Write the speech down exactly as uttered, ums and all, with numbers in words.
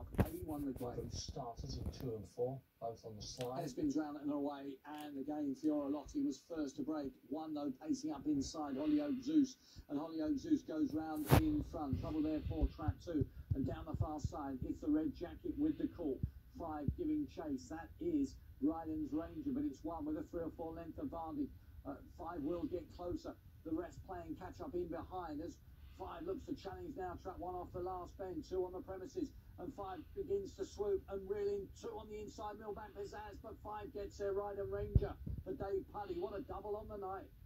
up. He won the grade. Starters of two and four, both on the slide. Has been drowned and away, and again Fiorolotti was first to break. One though pacing up inside Hollyoak Zeus, and Hollyoak Zeus goes round in front. Trouble there for trap two, and down the far side it's the red jacket with the call. Five giving chase. That is Ryland's Ranger, but it's one with a three or four length advantage. Uh, five will get closer. The rest playing catch up in behind as Five looks to challenge now. Trap one off the last bend, two on the premises, and Five begins to swoop and reel in. Two on the inside, Millback Pizzazz, but Five gets there. Ryland Ranger for Dave Puddy. What a double on the night.